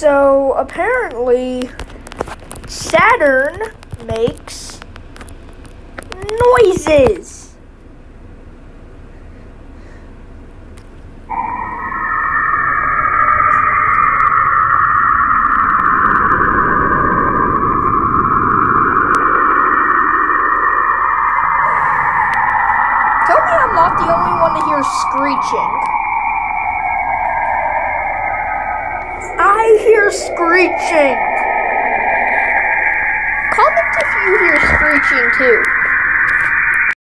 So apparently Saturn makes noises. Tell me I'm not the only one to hear screeching. I hear screeching. Comment if you hear screeching too.